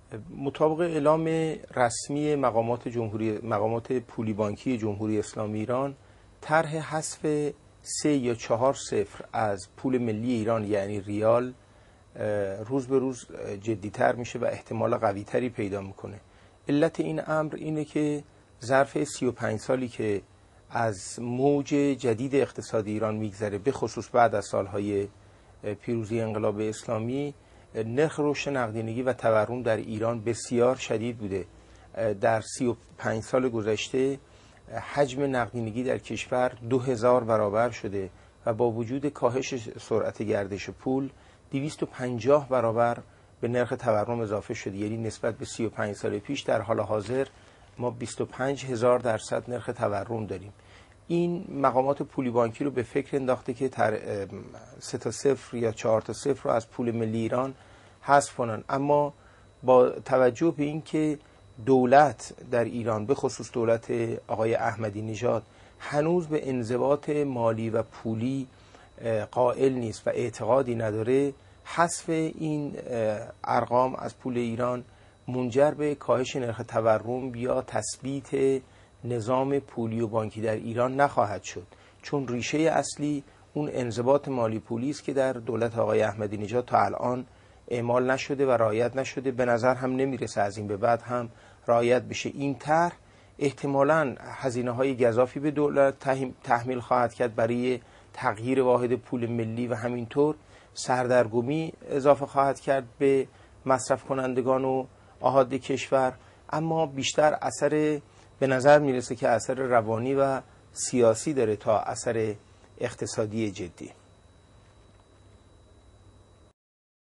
مطابق اعلام رسمی مقامات پولی بانکی جمهوری اسلامی ایران، طرح حذف 3 یا 4 صفر از پول ملی ایران یعنی ریال روز به روز جدی‌تر میشه و احتمال قوی‌تری پیدا میکنه. علت این امر اینه که ظرف 35 سالی که از موج جدید اقتصادی ایران میگذره، به خصوص بعد از سالهای پیروزی انقلاب اسلامی، نرخ رشد نقدینگی و تورم در ایران بسیار شدید بوده. در 35 سال گذشته حجم نقدینگی در کشور 2000 برابر شده و با وجود کاهش سرعت گردش پول 250 برابر به نرخ تورم اضافه شده. یعنی نسبت به 35 سال پیش در حال حاضر ما 25000% نرخ تورم داریم. این مقامات پولی بانکی رو به فکر انداخته که 3 تا صفر یا 4 تا صفر رو از پول ملی ایران حذف کنن، اما با توجه به اینکه دولت در ایران، به خصوص دولت آقای احمدی نژاد، هنوز به انضباط مالی و پولی قائل نیست و اعتقادی نداره، حذف این ارقام از پول ایران منجر به کاهش نرخ تورم یا تثبیت نظام پولی و بانکی در ایران نخواهد شد، چون ریشه اصلی اون انضباط مالی پولی است که در دولت آقای احمدی نژاد تا الان اعمال نشده و رعایت نشده. به نظر هم نمیرسه از این به بعد هم رعایت بشه. این طرح احتمالاً هزینه‌های گزافی به دولت تحمیل خواهد کرد برای تغییر واحد پول ملی و همینطور سردرگمی اضافه خواهد کرد به مصرف کنندگان و آحاد کشور، اما بیشتر به نظر میرسه که اثر روانی و سیاسی داره تا اثر اقتصادی جدی.